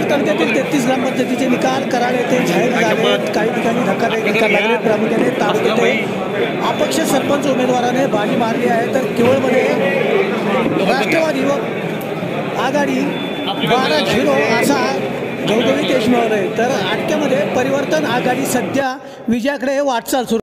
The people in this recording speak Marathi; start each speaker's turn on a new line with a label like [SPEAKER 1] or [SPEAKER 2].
[SPEAKER 1] तालुक्यातील 33 ग्रामपंचायतीचे निकाल कराड येथे जाहीर झाले। काही ठिकाणी धक्कादायक निकाल लागले। प्रामुख्याने तालुक्यात अपक्ष सरपंच उमेदवाराने बाजी मारली आहे, तर केवळमध्ये राष्ट्रवादी व आघाडी 12-0 असा घवघवीत यश मिळवलं आहे। तर आटक्यामध्ये परिवर्तन आघाडी सध्या विजयाकडे वाटचाल सुरू